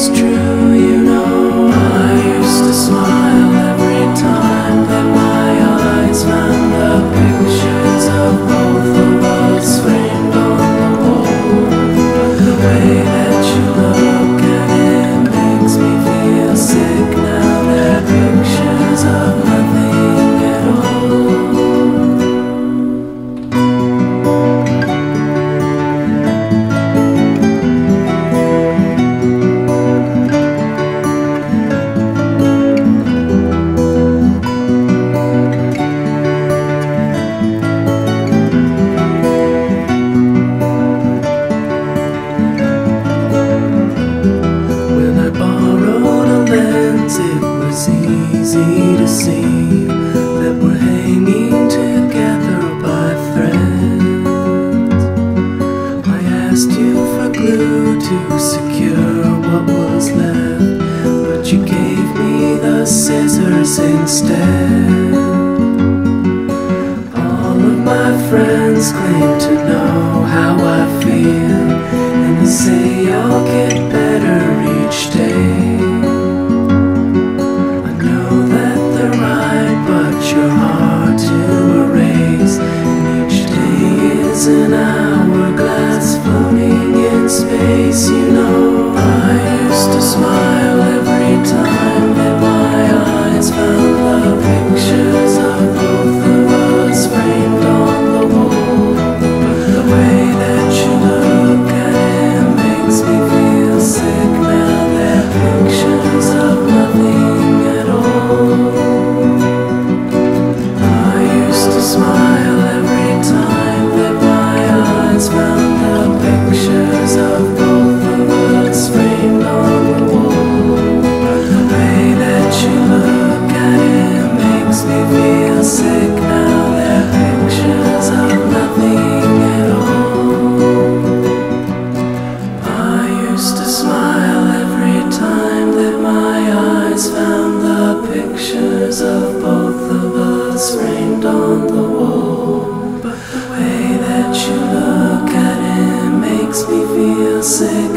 is true, you know. I used to smile every time that my eyes found the pictures of both of us framed on the wall. But the way that you look at it makes me feel sick now. They're pictures of nothing at all. It was easy to see that we're hanging together by threads. I asked you for glue to secure what was left, but you gave me the scissors instead. All of my friends claim to know how I feel, and they say I'll get better each day. You're hard to erase, and each day is an hourglass floating in space. You know, I used to smile every time that my eyes found the pictures of both of us framed on the wall. But the way that you look at it makes me feel sick now. They're pictures of nothing at all. Smile every time that my eyes found the pictures of both of us framed on the wall. But the way that you look at it makes me feel sick now. They're pictures of nothing at all. I used to smile every time that my eyes found the pictures of both of us framed on the wall. But the way that you look at it makes me feel sick